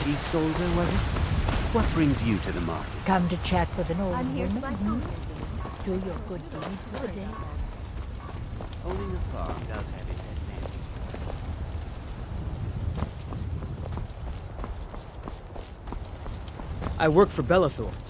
Isolde, was it? What brings you to the market? Come to chat with an old I'm here to woman. buy food. Do your good deed for the day. Owning a farm does have its advantages. I work for Belethor.